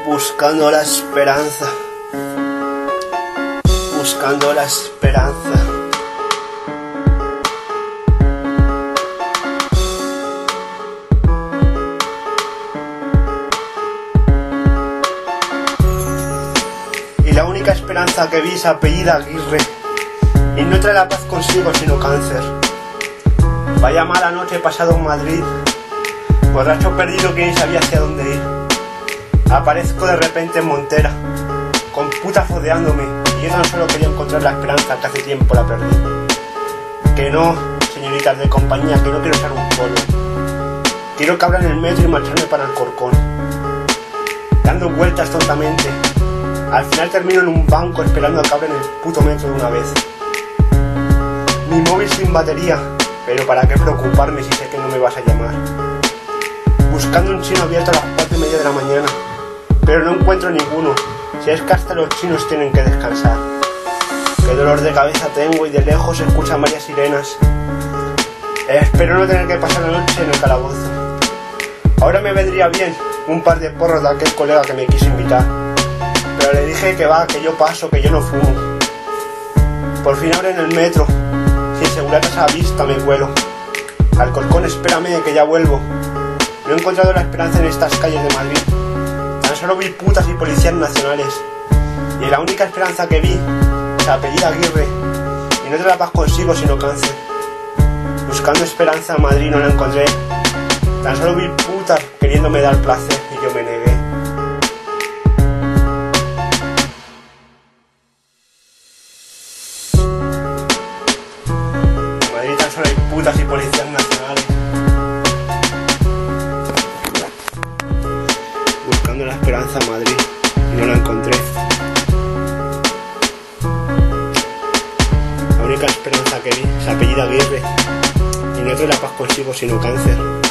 buscando la esperanza, buscando la esperanza. Y la única esperanza que vi se apellida Aguirre, y no trae la paz consigo sino cáncer. Vaya mala noche he pasado en Madrid, borracho perdido que ni sabía hacia dónde ir. Aparezco de repente en Montera, con putas rodeándome, y yo tan solo quería encontrar la esperanza que hace tiempo la perdí. Que no, señoritas de compañía, que no quiero ser un polo. Quiero que abran el metro y marcharme para Alcorcón, dando vueltas tontamente. Al final termino en un banco esperando a que abran el puto metro de una vez. Mi móvil sin batería, pero para qué preocuparme si sé que no me vas a llamar. Buscando un chino abierto a las 4:30 de la mañana, pero no encuentro ninguno, si es que hasta los chinos tienen que descansar. Qué dolor de cabeza tengo y de lejos se escuchan varias sirenas. Espero no tener que pasar la noche en el calabozo. Ahora me vendría bien un par de porros de aquel colega que me quiso invitar, pero le dije que va, que yo paso, que yo no fumo. Por fin abren el metro, sin seguratas a la vista me cuelo. Alcorcón, espérame que ya vuelvo. No he encontrado la esperanza en estas calles de Madrid. Tan solo vi putas y policías nacionales. Y la única esperanza que vi se apellida Aguirre, y no trae la paz consigo sino cáncer. Buscando esperanza en Madrid no la encontré. Tan solo vi putas queriéndome dar placer y yo me negué. En Madrid tan solo hay putas y policías nacionales. Buscando la esperanza en Madrid y no la encontré. La única esperanza que vi se apellida Aguirre, y no trae la paz consigo sino cáncer.